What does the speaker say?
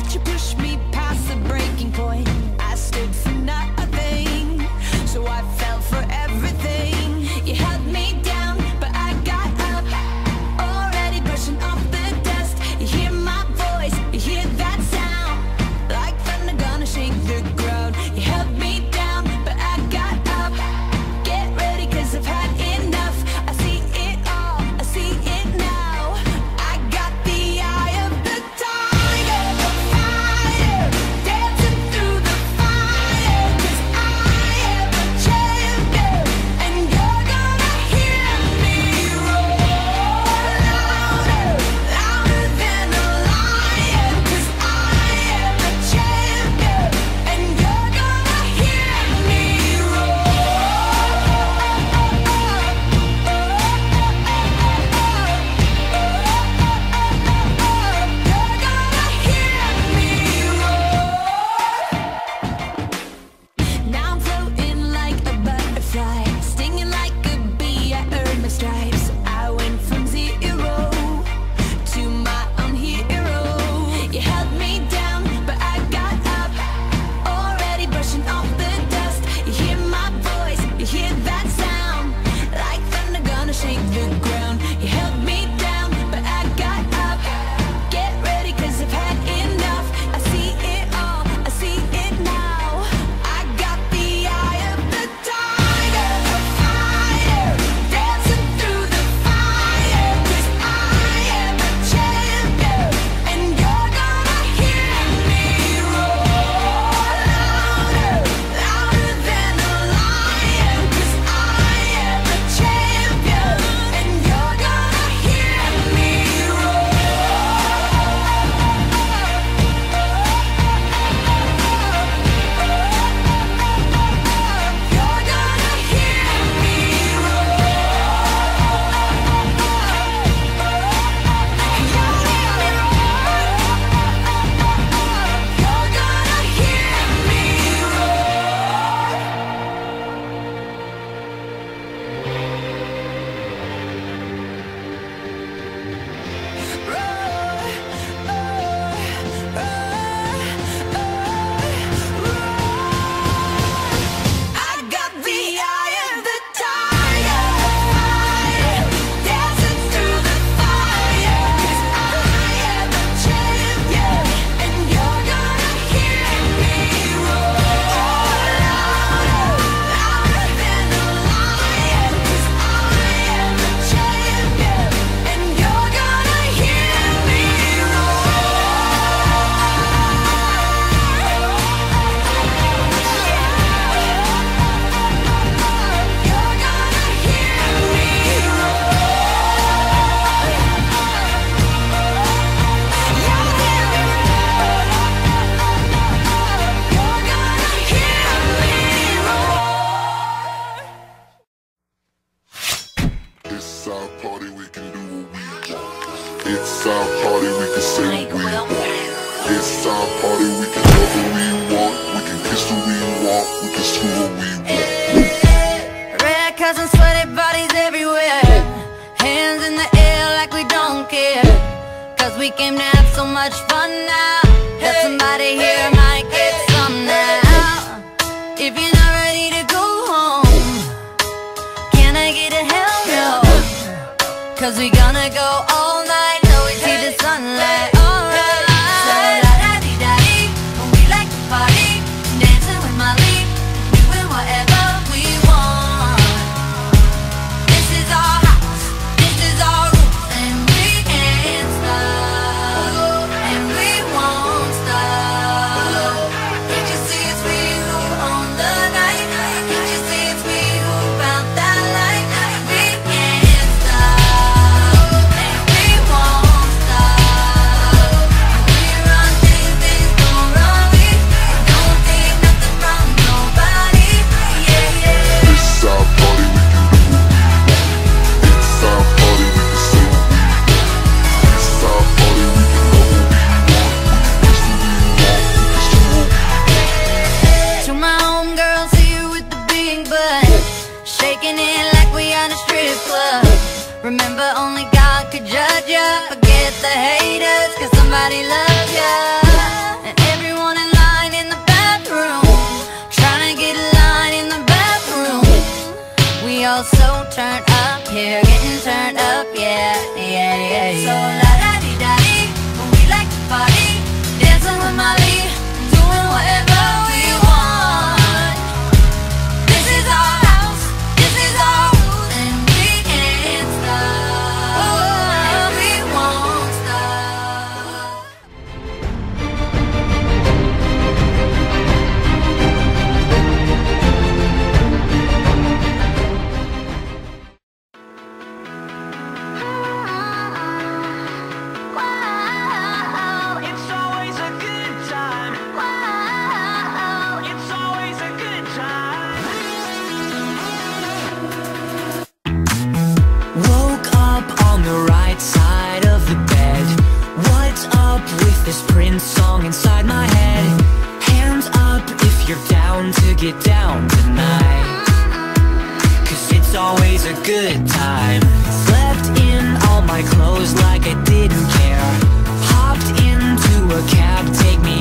let you push me past the breaking point. I stood for nothing, so I fell for everything. You held me down, but I got up, already brushing off the dust. You hear my voice, you hear that sound, like thunder gonna shake the ground. You held me down, but I got up. Get ready, 'cause I've had enough. I see it all, I see it now. I got the eye of the tiger, the fire, dancing through the fire. 'Cause I am a champion, and you're gonna hear me roar louder, louder than a lion. 'Cause I am a champion, and you're gonna hear me Now I'm floating like a butterfly, stinging like a bee. I earned my stripes. I went from zero to my own hero. You held me down, but I got up, already brushing off the dust. You hear my voice, you hear that sound, like thunder gonna shake the ground. You held me down, but I got up. Get ready, 'cause I've had enough. I see it all, I see it now. I got the eye of the tiger, the fire, dancing through the fire. 'Cause I am a champion, and you're gonna hear me roar louder, louder than a lion. 'Cause I am a champion, and you're gonna hear me roar. You're gonna hear me I got the eye of the tiger, fire, dancing through the fire. 'Cause I am a champion, and you're gonna hear me roar louder, louder than a lion. 'Cause I am a champion, and you're gonna hear me It's our party, we can do what we want. It's our party, we can say what we want. It's our party, we can love who we want. We can kiss who we want. We can screw who we want. Red cousins, sweaty bodies everywhere, hands in the air like we don't care. 'Cause we came to have so much fun now, that somebody here might get some now. If you're not ready to go home, can I get a hell no? 'Cause we gonna go all night till we see the sunlight. Alright, so la-da-dee-da-dee, we like to party, dancing with Molly, doing whatever we want. This is our house, this is our rules, and we can't stop, and we won't stop. Can't you see it's we who own the night? Can't you see it's we who found that light? We can't stop, and we won't stop. We run things, things don't run we. Don't take nothing from nobody. Yeah, yeah. It's our party, we can do what we want. It's our party, we can say what we want. It's our party, we can love who we want. We can kiss who we want. We can screw who we want. To my homegirls here with the big butt, shaking it like we on a strip club. Remember, only God could judge ya. Forget the haters, 'cause somebody loves ya. down to get down tonight, 'cause it's always a good time. Slept in all my clothes like I didn't care. Hopped into a cab, take me